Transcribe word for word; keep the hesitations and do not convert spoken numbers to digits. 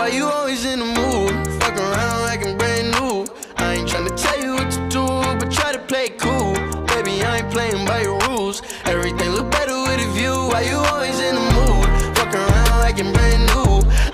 you always in the mood? Fuck around like I'm brand new. I ain't tryna tell you what to do, but try to play it cool. Baby, I ain't playing by your rules. Everything look better with a view. Why you always in the mood? Fuck around like I'm brand new.